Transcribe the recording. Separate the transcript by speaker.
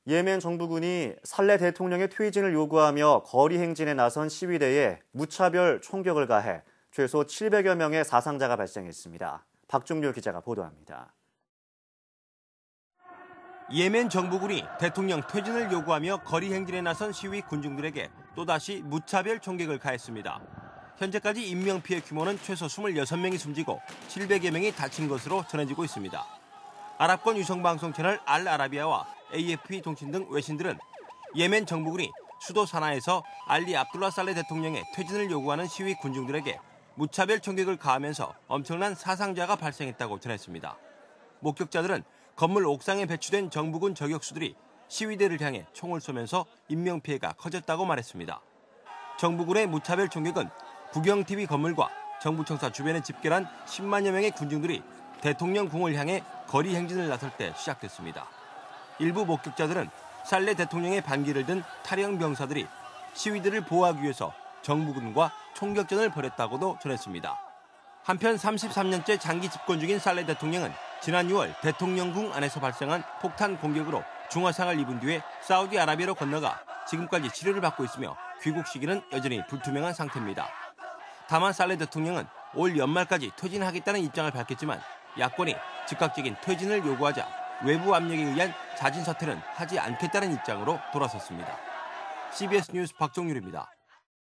Speaker 1: 예멘 정부군이 살레 대통령의 퇴진을 요구하며 거리 행진에 나선 시위대에 무차별 총격을 가해 최소 700여 명의 사상자가 발생했습니다. 박종률 기자가 보도합니다.
Speaker 2: 예멘 정부군이 대통령 퇴진을 요구하며 거리 행진에 나선 시위 군중들에게 또다시 무차별 총격을 가했습니다. 현재까지 인명피해 규모는 최소 26명이 숨지고 700여 명이 다친 것으로 전해지고 있습니다. 아랍권 위성방송 채널 알-아라비아와 AFP 통신 등 외신들은 예멘 정부군이 수도 사나에서 알리 압둘라 살레 대통령의 퇴진을 요구하는 시위 군중들에게 무차별 총격을 가하면서 엄청난 사상자가 발생했다고 전했습니다. 목격자들은 건물 옥상에 배치된 정부군 저격수들이 시위대를 향해 총을 쏘면서 인명피해가 커졌다고 말했습니다. 정부군의 무차별 총격은 국영-TV 건물과 정부청사 주변에 집결한 10만여 명의 군중들이 대통령 궁을 향해 거리 행진을 나설 때 시작됐습니다. 일부 목격자들은 살레 대통령의 반기를 든 탈영 병사들이 시위대를 보호하기 위해서 정부군과 총격전을 벌였다고도 전했습니다. 한편 33년째 장기 집권 중인 살레 대통령은 지난 6월 대통령궁 안에서 발생한 폭탄 공격으로 중화상을 입은 뒤에 사우디아라비아로 건너가 지금까지 치료를 받고 있으며 귀국 시기는 여전히 불투명한 상태입니다. 다만 살레 대통령은 올 연말까지 퇴진하겠다는 입장을 밝혔지만 야권이 즉각적인 퇴진을 요구하자 외부 압력에 의한 자진 사퇴는 하지 않겠다는 입장으로 돌아섰습니다. CBS 뉴스 박종률입니다.